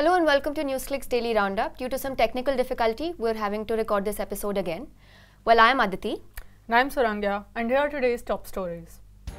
Hello and welcome to NewsClick's Daily Roundup. Due to some technical difficulty, we're having to record this episode again. Well, I'm Aditi. And I'm Surangya, and here are today's top stories.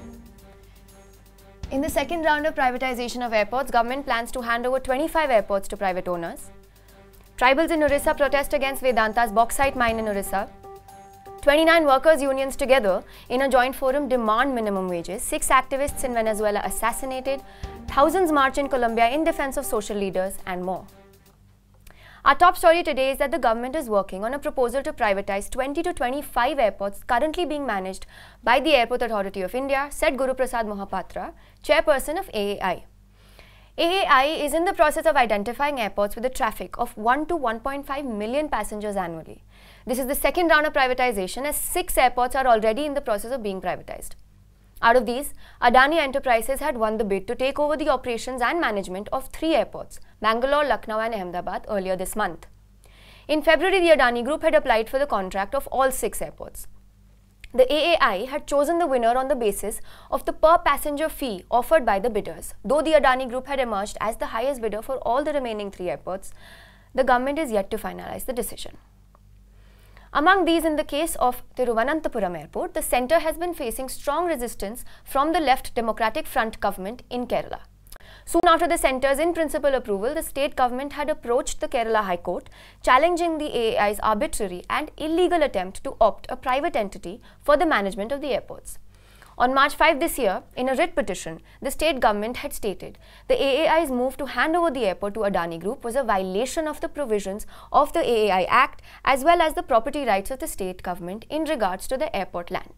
In the second round of privatization of airports, government plans to hand over 25 airports to private owners. Tribals in Odisha protest against Vedanta's bauxite mine in Odisha. 29 workers' unions together in a joint forum demand minimum wages. 6 activists in Venezuela assassinated. Thousands march in Colombia in defense of social leaders and more. Our top story today is that the government is working on a proposal to privatize 20 to 25 airports currently being managed by the Airport Authority of India, said Guru Prasad Mohapatra, chairperson of AAI. AAI is in the process of identifying airports with a traffic of 1 to 1.5 million passengers annually. This is the second round of privatization, as 6 airports are already in the process of being privatized. Out of these, Adani Enterprises had won the bid to take over the operations and management of 3 airports, Bangalore, Lucknow and Ahmedabad, earlier this month. In February, the Adani Group had applied for the contract of all 6 airports. The AAI had chosen the winner on the basis of the per-passenger fee offered by the bidders. Though the Adani Group had emerged as the highest bidder for all the remaining 3 airports, the government is yet to finalize the decision. Among these, in the case of Thiruvananthapuram Airport, the centre has been facing strong resistance from the Left Democratic Front government in Kerala. Soon after the centre's in-principle approval, the state government had approached the Kerala High Court, challenging the AAI's arbitrary and illegal attempt to opt a private entity for the management of the airports. On March 5 this year, in a writ petition, the state government had stated the AAI's move to hand over the airport to Adani Group was a violation of the provisions of the AAI Act as well as the property rights of the state government in regards to the airport land.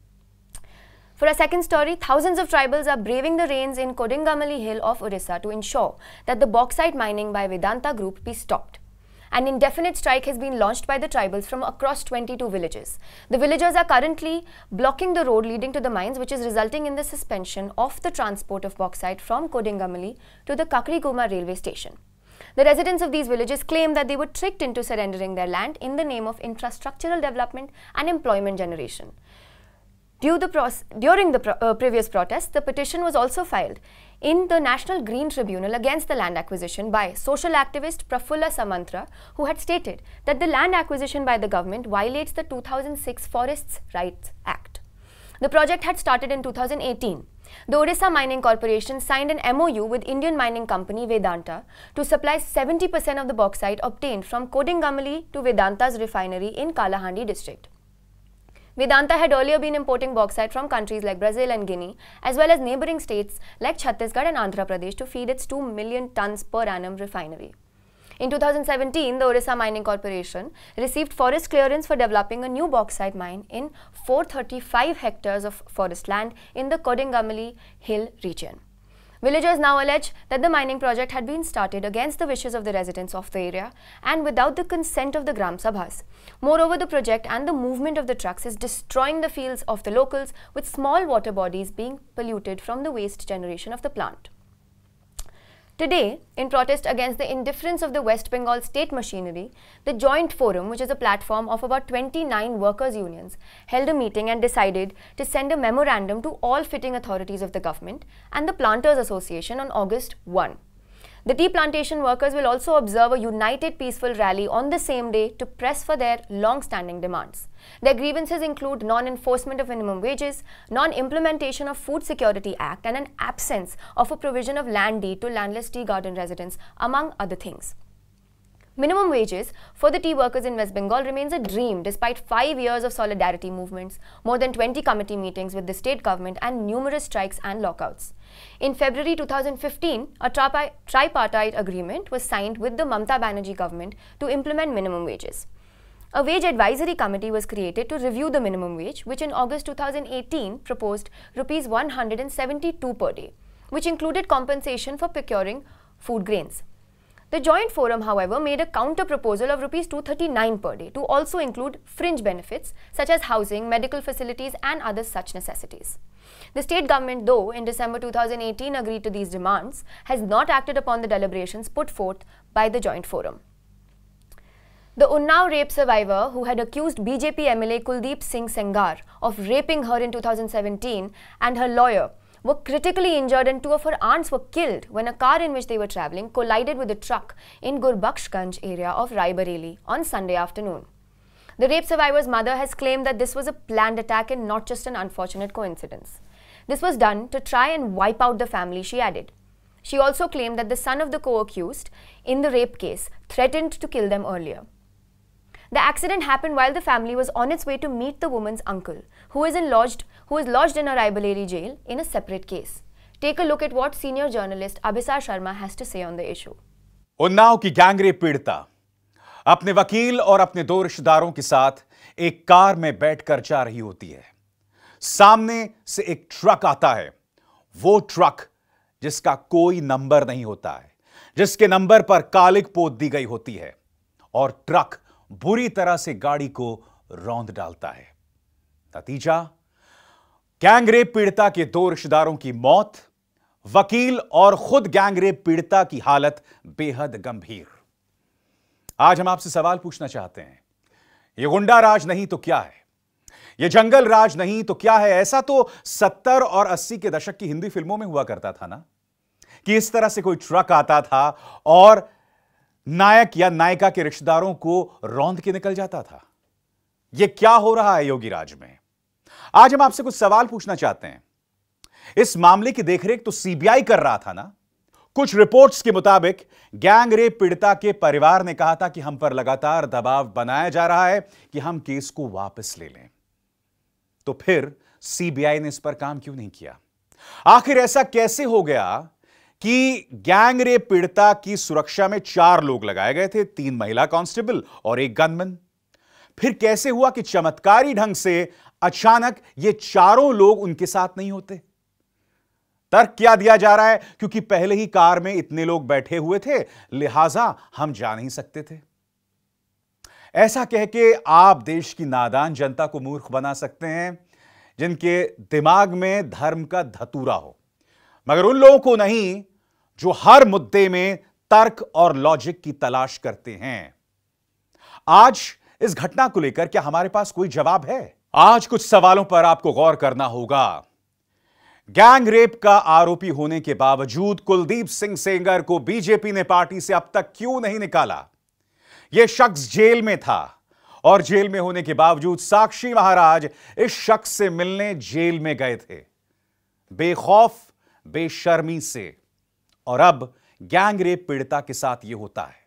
For a second story, thousands of tribals are braving the rains in Kodingamali hill of Odisha to ensure that the bauxite mining by Vedanta Group be stopped. An indefinite strike has been launched by the tribals from across 22 villages. The villagers are currently blocking the road leading to the mines, which is resulting in the suspension of the transport of bauxite from Kodingamali to the Kakriguma railway station. The residents of these villages claim that they were tricked into surrendering their land in the name of infrastructural development and employment generation. During the previous protests, the petition was also filed in the National Green Tribunal against the land acquisition by social activist Prafulla Samantra, who had stated that the land acquisition by the government violates the 2006 Forests Rights Act. The project had started in 2018. The Odisha Mining Corporation signed an MOU with Indian mining company Vedanta to supply 70% of the bauxite obtained from Kodingamali to Vedanta's refinery in Kalahandi district. Vedanta had earlier been importing bauxite from countries like Brazil and Guinea, as well as neighbouring states like Chhattisgarh and Andhra Pradesh to feed its 2 million tons per annum refinery. In 2017, the Odisha Mining Corporation received forest clearance for developing a new bauxite mine in 435 hectares of forest land in the Kodingamali Hill region. Villagers now allege that the mining project had been started against the wishes of the residents of the area and without the consent of the Gram Sabhas. Moreover, the project and the movement of the trucks is destroying the fields of the locals, with small water bodies being polluted from the waste generation of the plant. Today, in protest against the indifference of the West Bengal state machinery, the Joint Forum, which is a platform of about 29 workers' unions, held a meeting and decided to send a memorandum to all fitting authorities of the government and the Planters Association on August 1. The tea plantation workers will also observe a united peaceful rally on the same day to press for their long-standing demands. Their grievances include non-enforcement of minimum wages, non-implementation of Food Security Act and an absence of a provision of land deed to landless tea garden residents, among other things. Minimum wages for the tea workers in West Bengal remains a dream despite 5 years of solidarity movements, more than 20 committee meetings with the state government and numerous strikes and lockouts. In February 2015, a tripartite agreement was signed with the Mamata Banerjee government to implement minimum wages. A wage advisory committee was created to review the minimum wage, which in August 2018 proposed Rs 172 per day, which included compensation for procuring food grains. The Joint Forum, however, made a counter-proposal of Rs 239 per day to also include fringe benefits such as housing, medical facilities and other such necessities. The state government, though, in December 2018 agreed to these demands, has not acted upon the deliberations put forth by the Joint Forum. The Unnao rape survivor, who had accused BJP MLA Kuldeep Singh Sengar of raping her in 2017, and her lawyer were critically injured and 2 of her aunts were killed when a car in which they were travelling collided with a truck in Gurbakhshganj area of Raebareli on Sunday afternoon. The rape survivor's mother has claimed that this was a planned attack and not just an unfortunate coincidence. This was done to try and wipe out the family, she added. She also claimed that the son of the co-accused in the rape case threatened to kill them earlier. The accident happened while the family was on its way to meet the woman's uncle, who is lodged in a Raebareli jail in a separate case. Take a look at what senior journalist Abhisar Sharma has to say on the issue. Unnao की gangrape पीड़िता अपने वकील और अपने 2 रिश्तेदारों के साथ एक कार में बैठकर जा रही होती है। सामने से एक ट्रक आता है, वो ट्रक जिसका कोई नंबर नहीं होता है, जिसके नंबर पर कालिक पोत दी गई होती है, और ट्रक बुरी तरह से गाड़ी को रौंद डालता है। नतीजा, गैंगरेप पीड़िता के 2 रिश्तेदारों की मौत, वकील और खुद गैंगरेप पीड़िता की हालत बेहद गंभीर। आज हम आपसे सवाल पूछना चाहते हैं, यह गुंडा राज नहीं तो क्या है? यह जंगल राज नहीं तो क्या है? ऐसा तो 70 और 80 के दशक की हिंदी फिल्मों में हुआ करता था ना, कि इस तरह से कोई ट्रक आता था और नायक या नायिका के रिश्तेदारों को रौंद के निकल जाता था। यह क्या हो रहा है योगी राज में? आज हम आपसे कुछ सवाल पूछना चाहते हैं। इस मामले की देखरेख तो सीबीआई कर रहा था ना? कुछ रिपोर्ट्स के मुताबिक गैंगरेप पीड़िता के परिवार ने कहा था कि हम पर लगातार दबाव बनाया जा रहा है कि हम केस को वापस ले लें। तो फिर सीबीआई ने इस पर काम क्यों नहीं किया? आखिर ऐसा कैसे हो गया कि गैंगरेप पीड़िता की सुरक्षा में 4 लोग लगाए गए थे, 3 महिला कांस्टेबल और 1 गनमैन? फिर कैसे हुआ कि चमत्कारी ढंग से अचानक ये चारों लोग उनके साथ नहीं होते? तर्क क्या दिया जा रहा है? क्योंकि पहले ही कार में इतने लोग बैठे हुए थे, लिहाजा हम जा नहीं सकते थे। ऐसा कह के आप देश की नादान जनता को मूर्ख बना सकते हैं, जिनके दिमाग में धर्म का धतूरा हो, मगर उन लोगों को नहीं जो हर मुद्दे में तर्क और लॉजिक की तलाश करते हैं। आज इस घटना को लेकर क्या हमारे पास कोई जवाब है? आज कुछ सवालों पर आपको गौर करना होगा। गैंग रेप का आरोपी होने के बावजूद कुलदीप सिंह सेंगर को बीजेपी ने पार्टी से अब तक क्यों नहीं निकाला? यह शख्स जेल में था और जेल में होने के बावजूद साक्षी महाराज इस शख्स से मिलने जेल में गए थे, बेखौफ बेशर्मी से। और अब गैंग रेप पीड़िता के साथ यह होता है।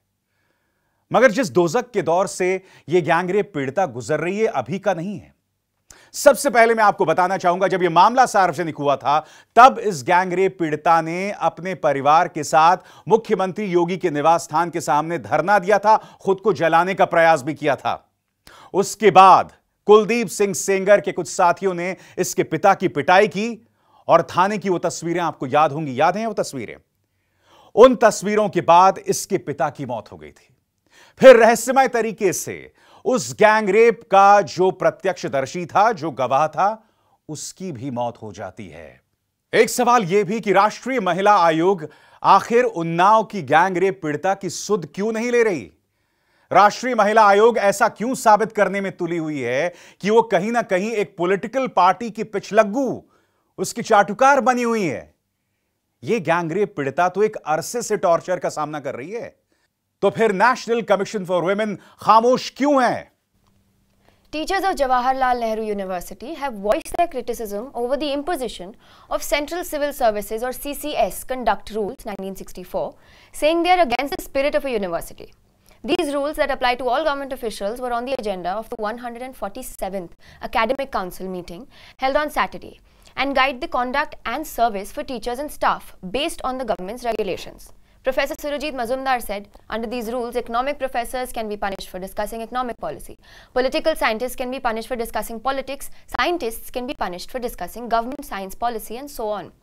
मगर जिस दोजक के दौर से यह गैंग रेप पीड़िता गुजर रही है, अभी का नहीं है। सबसे पहले मैं आपको बताना चाहूंगा, जब यह मामला सार्वजनिक हुआ था, तब इस गैंगरेप पीड़िता ने अपने परिवार के साथ मुख्यमंत्री योगी के निवास स्थान के सामने धरना दिया था, खुद को जलाने का प्रयास भी किया था। उसके बाद कुलदीप सिंह सेंगर के कुछ साथियों ने इसके पिता की पिटाई की और थाने की वो तस्वीरें आपको याद होंगी, याद हैं वो तस्वीरें? उन तस्वीरों के बाद इसके पिता की मौत हो गई थी। फिर रहस्यमय तरीके से उस गैंगरेप का जो प्रत्यक्षदर्शी था, जो गवाह था, उसकी भी मौत हो जाती है। एक सवाल यह भी कि राष्ट्रीय महिला आयोग आखिर उन्नाव की गैंगरेप पीड़िता की सुध क्यों नहीं ले रही? राष्ट्रीय महिला आयोग ऐसा क्यों साबित करने में तुली हुई है कि वो कहीं ना कहीं एक पॉलिटिकल पार्टी की पिछलग्गू, उसकी चाटुकार बनी हुई है? यह गैंगरेप पीड़िता तो एक अरसे से टॉर्चर का सामना कर रही है, तो फिर नेशनल कमीशन फॉर वुमेन खामोश क्यों है? Teachers of Jawaharlal Nehru University have voiced their criticism over the imposition of Central Civil Services or CCS Conduct Rules 1964, saying they are against the spirit of a university. These rules that apply to all government officials were on the agenda of the 147th Academic Council meeting held on Saturday and guide the conduct and service for teachers and staff based on the government's regulations. Professor Surajit Mazumdar said, under these rules, economic professors can be punished for discussing economic policy. Political scientists can be punished for discussing politics. Scientists can be punished for discussing government science policy and so on.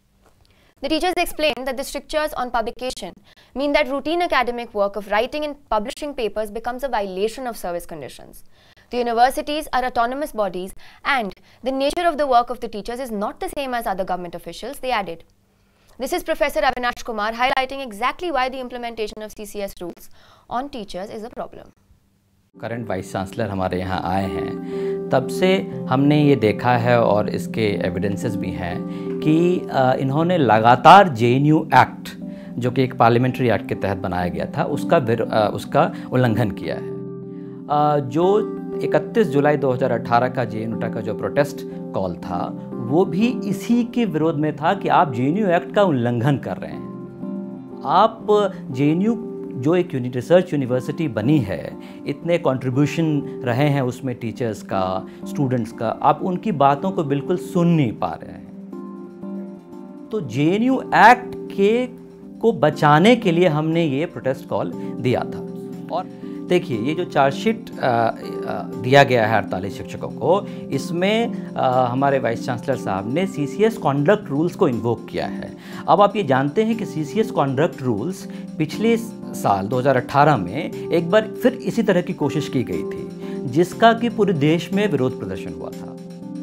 The teachers explained that the strictures on publication mean that routine academic work of writing and publishing papers becomes a violation of service conditions. The universities are autonomous bodies and the nature of the work of the teachers is not the same as other government officials, they added. This is Professor Avinash Kumar highlighting exactly why the implementation of CCS rules on teachers is a problem. Current vice chancellor हमारे यहाँ आए हैं, तब से हमने ये देखा है और इसके एविडेंसेस भी हैं कि इन्होंने लगातार JNU एक्ट, जो कि एक पार्लियामेंट्री एक्ट के तहत बनाया गया था, उसका उल्लंघन किया है। जो 31 जुलाई 2018 का JNU का जो प्रोटेस्ट कॉल था, वो भी इसी के विरोध में था कि आप JNU एक्ट का उल्लंघन कर रहे हैं। आप JNU जो एक रिसर्च यूनिवर्सिटी बनी है, इतने कंट्रीब्यूशन रहे हैं उसमें टीचर्स का, स्टूडेंट्स का, आप उनकी बातों को बिल्कुल सुन नहीं पा रहे हैं। तो JNU एक्ट को बचाने के लिए हमने ये प्रोटेस्ट कॉल दिया था। और देखिए, ये जो चार्जशीट दिया गया है 48 शिक्षकों को, इसमें हमारे वाइस चांसलर साहब ने CCS कॉन्डक्ट रूल्स को इन्वोक किया है। अब आप ये जानते हैं कि CCS कॉन्डक्ट रूल्स पिछले साल 2018 में एक बार फिर इसी तरह की कोशिश की गई थी, जिसका कि पूरे देश में विरोध प्रदर्शन हुआ था।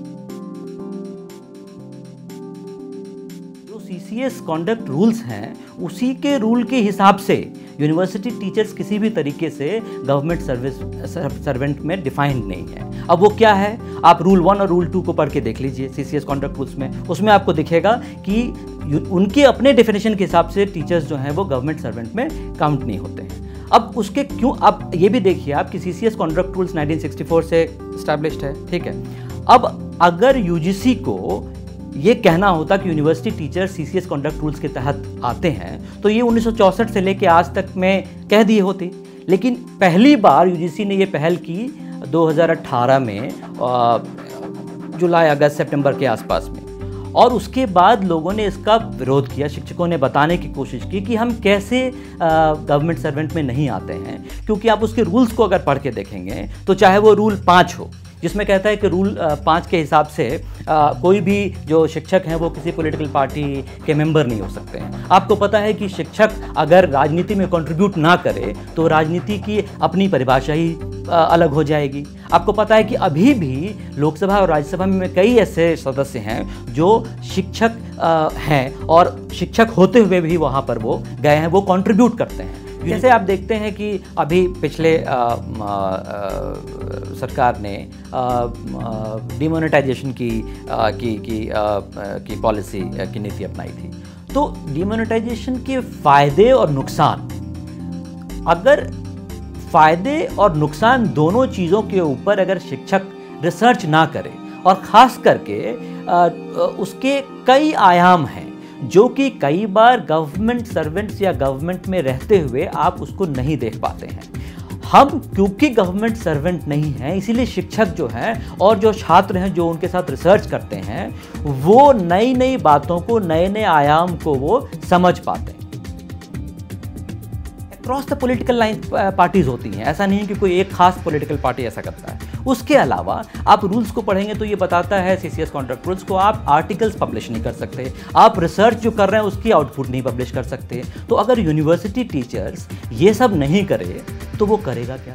जो CCS कॉन्डक्ट रूल्स हैं, उसी के रूल के हिसाब से यूनिवर्सिटी टीचर्स किसी भी तरीके से गवर्नमेंट सर्वेंट में डिफाइंड नहीं है। अब वो क्या है, आप रूल 1 और रूल 2 को पढ़ के देख लीजिए CCS कॉन्डक्ट रूल्स में। उसमें आपको दिखेगा कि उनके अपने डेफिनेशन के हिसाब से टीचर्स जो हैं वो गवर्नमेंट सर्वेंट में काउंट नहीं होते हैं। अब उसके क्यों, आप ये भी देखिए आप कि CCS कॉन्डक्ट रूल्स 1964 से एस्टैब्लिश्ड है, ठीक है। अब अगर UGC को ये कहना होता कि university teacher CCS conduct rules के तहत आते हैं, तो ये 1964 से लेके आज तक में कह दिए होते। लेकिन पहली बार UGC ने ये पहल की 2018 में, जुलाई, अगस्त, सितंबर के आसपास में, और उसके बाद लोगों ने इसका विरोध किया। शिक्षकों ने बताने की कोशिश की कि हम कैसे गवर्नमेंट सर्वेंट में नहीं आते हैं, क्योंकि आप उसके रूल्स को अगर पढ़ के देखेंगे तो चाहे वो रूल 5 हो, जिसमें कहता है कि रूल 5 के हिसाब से कोई भी जो शिक्षक हैं वो किसी पॉलिटिकल पार्टी के मेंबर नहीं हो सकते हैं। आपको पता है कि शिक्षक अगर राजनीति में कंट्रीब्यूट ना करे तो राजनीति की अपनी परिभाषा ही अलग हो जाएगी। आपको पता है कि अभी भी लोकसभा और राज्यसभा में कई ऐसे सदस्य हैं जो शिक्षक हैं, और शिक्षक होते हुए भी वहाँ पर वो गए हैं, वो कंट्रीब्यूट करते हैं। जैसे आप देखते हैं कि अभी पिछले सरकार ने डिमोनेटाइजेशन की पॉलिसी की नीति अपनाई थी। तो डिमोनेटाइजेशन के फायदे और नुकसान, अगर फायदे और नुकसान दोनों चीज़ों के ऊपर अगर शिक्षक रिसर्च ना करे, और ख़ास करके उसके कई आयाम हैं जो कि कई बार गवर्नमेंट सर्वेंट्स या गवर्नमेंट में रहते हुए आप उसको नहीं देख पाते हैं। हम क्योंकि गवर्नमेंट सर्वेंट नहीं हैं, इसीलिए शिक्षक जो हैं और जो छात्र हैं जो उनके साथ रिसर्च करते हैं, वो नई नई बातों को, नए नए आयाम को वो समझ पाते हैं। Across the political line parties होती हैं, ऐसा नहीं है कि कोई एक खास पॉलिटिकल पार्टी ऐसा करता है। उसके अलावा आप रूल्स को पढ़ेंगे तो ये बताता है CCS कॉन्ट्रैक्ट रूल्स को, आप आर्टिकल्स पब्लिश नहीं कर सकते, आप रिसर्च जो कर रहे हैं उसकी आउटपुट नहीं पब्लिश कर सकते। तो अगर यूनिवर्सिटी टीचर्स ये सब नहीं करे तो वो करेगा क्या?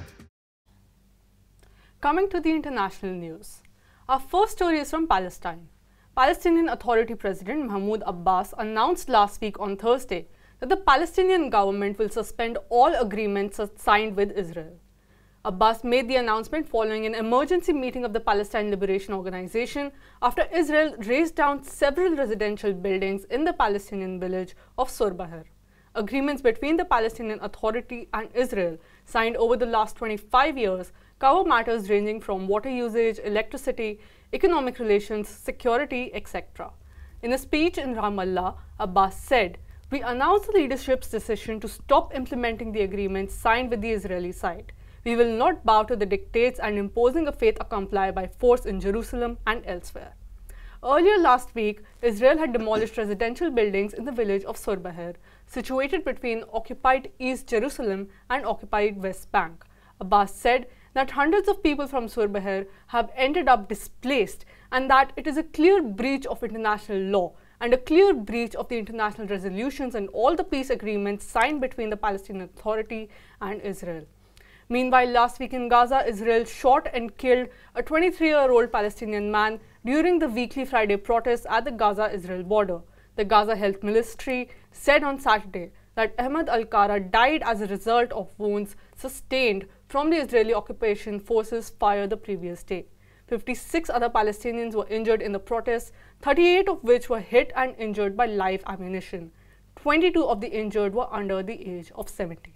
Coming to the international news, our first story is from Palestine. Palestinian Authority President Mahmoud Abbas announced last week on Thursday that the Palestinian government will suspend all agreements signed with Israel. Abbas made the announcement following an emergency meeting of the Palestine Liberation Organization after Israel razed down several residential buildings in the Palestinian village of Surbaher. Agreements between the Palestinian Authority and Israel signed over the last 25 years cover matters ranging from water usage, electricity, economic relations, security, etc. In a speech in Ramallah, Abbas said, "We announce the leadership's decision to stop implementing the agreements signed with the Israeli side. We will not bow to the dictates and imposing a fait accompli by force in Jerusalem and elsewhere." Earlier last week, Israel had demolished residential buildings in the village of Surbaher, situated between occupied East Jerusalem and occupied West Bank. Abbas said that hundreds of people from Surbaher have ended up displaced and that it is a clear breach of international law and a clear breach of the international resolutions and all the peace agreements signed between the Palestinian Authority and Israel. Meanwhile, last week in Gaza, Israel shot and killed a 23-year-old Palestinian man during the weekly Friday protests at the Gaza-Israel border. The Gaza Health Ministry said on Saturday that Ahmed Al-Qara died as a result of wounds sustained from the Israeli occupation forces' fire the previous day. 56 other Palestinians were injured in the protests, 38 of which were hit and injured by live ammunition. 22 of the injured were under the age of 17.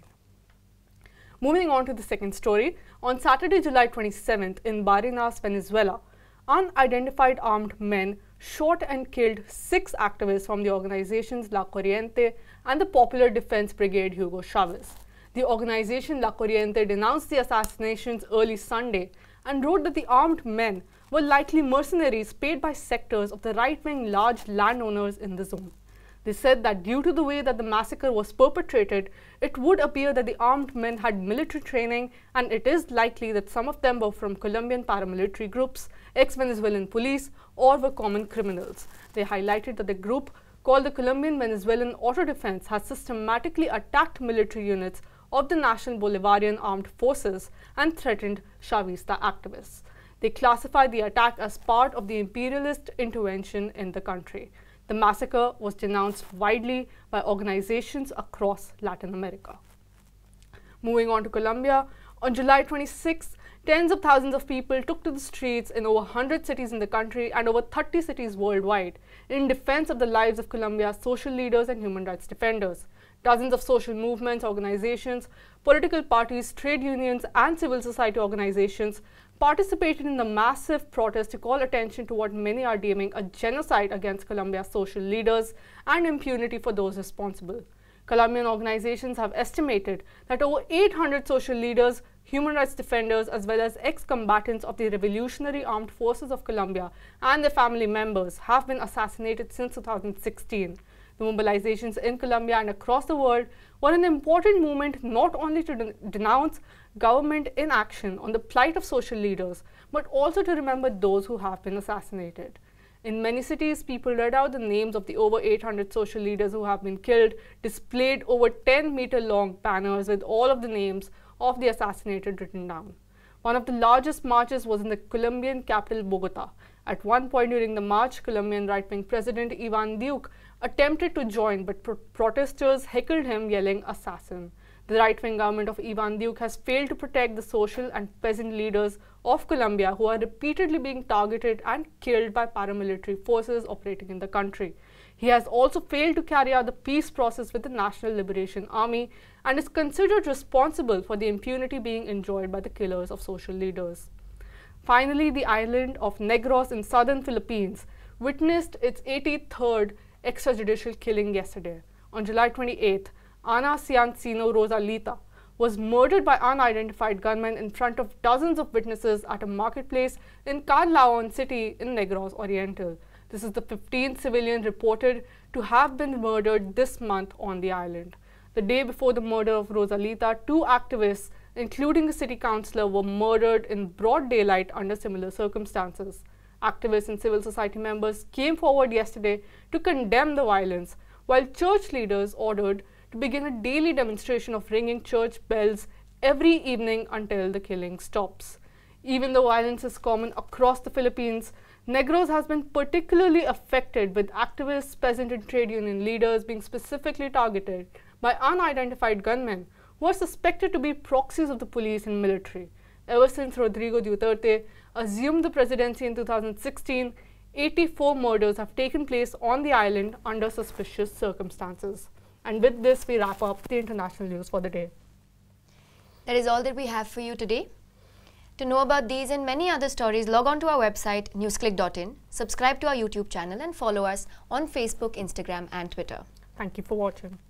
Moving on to the second story, on Saturday, July 27th in Barinas, Venezuela, unidentified armed men shot and killed 6 activists from the organizations La Corriente and the Popular Defense Brigade Hugo Chavez. The organization La Corriente denounced the assassinations early Sunday and wrote that the armed men were likely mercenaries paid by sectors of the right-wing large landowners in the zone. They said that due to the way that the massacre was perpetrated, it would appear that the armed men had military training, and it is likely that some of them were from Colombian paramilitary groups, ex-Venezuelan police, or were common criminals. They highlighted that the group, called the Colombian Venezuelan Auto Defense, has systematically attacked military units of the National Bolivarian Armed Forces and threatened Chavista activists. They classified the attack as part of the imperialist intervention in the country. The massacre was denounced widely by organizations across Latin America. Moving on to Colombia, on July 26, tens of thousands of people took to the streets in over 100 cities in the country and over 30 cities worldwide in defense of the lives of Colombia's social leaders and human rights defenders. Dozens of social movements, organizations, political parties, trade unions, and civil society organizations participated in the massive protest to call attention to what many are deeming a genocide against Colombia's social leaders and impunity for those responsible. Colombian organizations have estimated that over 800 social leaders, human rights defenders, as well as ex-combatants of the Revolutionary Armed Forces of Colombia and their family members have been assassinated since 2016. The mobilizations in Colombia and across the world were an important movement not only to denounce government inaction on the plight of social leaders, but also to remember those who have been assassinated. In many cities, people read out the names of the over 800 social leaders who have been killed, displayed over 10-meter-long banners with all of the names of the assassinated written down. One of the largest marches was in the Colombian capital, Bogota. At one point during the march, Colombian right-wing President Iván Duque attempted to join, but protesters heckled him, yelling, "Assassin." The right-wing government of Iván Duque has failed to protect the social and peasant leaders of Colombia who are repeatedly being targeted and killed by paramilitary forces operating in the country. He has also failed to carry out the peace process with the National Liberation Army and is considered responsible for the impunity being enjoyed by the killers of social leaders. Finally, the island of Negros in southern Philippines witnessed its 83rd extrajudicial killing yesterday. On July 28th, Ana Ciancino Rosalita was murdered by unidentified gunmen in front of dozens of witnesses at a marketplace in Canlaon City in Negros Oriental. This is the 15th civilian reported to have been murdered this month on the island. The day before the murder of Rosalita, 2 activists, including a city councillor, were murdered in broad daylight under similar circumstances. Activists and civil society members came forward yesterday to condemn the violence, while church leaders ordered to begin a daily demonstration of ringing church bells every evening until the killing stops. Even though violence is common across the Philippines, Negros has been particularly affected, with activists, peasant and trade union leaders being specifically targeted by unidentified gunmen who are suspected to be proxies of the police and military. Ever since Rodrigo Duterte assumed the presidency in 2016, 84 murders have taken place on the island under suspicious circumstances. And with this, we wrap up the international news for the day. That is all that we have for you today. To know about these and many other stories, log on to our website newsclick.in, subscribe to our YouTube channel and follow us on Facebook, Instagram and Twitter. Thank you for watching.